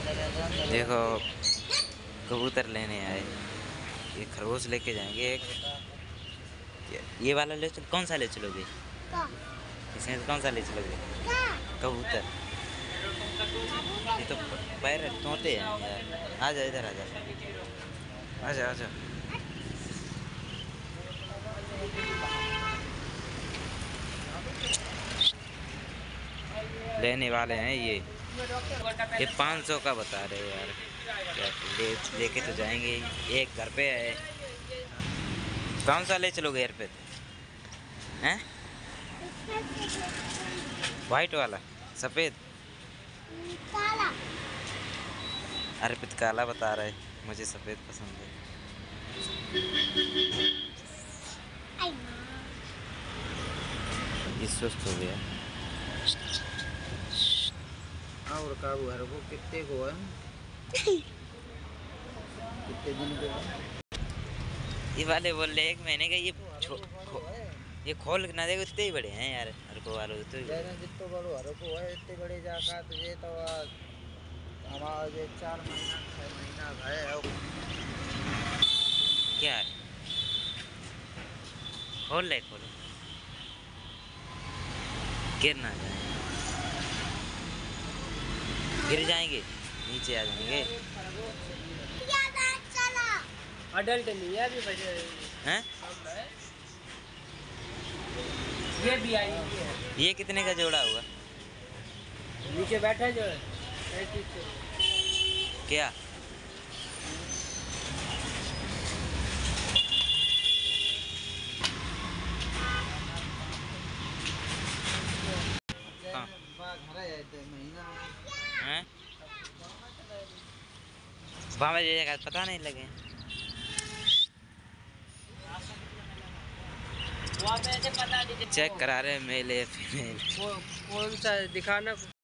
देखो कबूतर लेने आए, ये खरगोश लेके जाएंगे एक। ये वाला ले चल, कौन सा ले चलोगे? इसमें से कौन सा ले चलोगे? कबूतर। ये तो पैरट तोते हैं यार। आ जा इधर, आ जा, आ जा, आ जा। लेने वाले हैं ये 500 का बता रहे यार। क्या लेके तो जाएंगे, एक घर पे है। कौन सा ले चलोगे यार पे? हैं? व्हाइट वाला, सफेद, काला। अर्पित काला बता रहे, मुझे सफेद पसंद है। ये सुस्त हो गया। और काबू घर को कितने को है? कितने दिन को है? ये वाले बोल रहे 1 महीने का। ये खोल के ना देखो, इतने ही बड़े हैं यार। हर को वालों तो जितने बड़ो हर को है इतने बड़े जाका तुझे तो हमारा ये 4 महीना 6 महीना है। क्या है? खोल ले, खोलो, गिर ना जाए। गिर जाएंगे, नीचे आ जाएंगे। अडल्ट नहीं है अभी, बजे हैं? ये भी आई है। ये कितने का जोड़ा हुआ? नीचे बैठा जो है क्या? हैं? वहाँ जगह पता नहीं लगे। चेक करा रहे मेल या फीमेल। कौन सा दिखाना।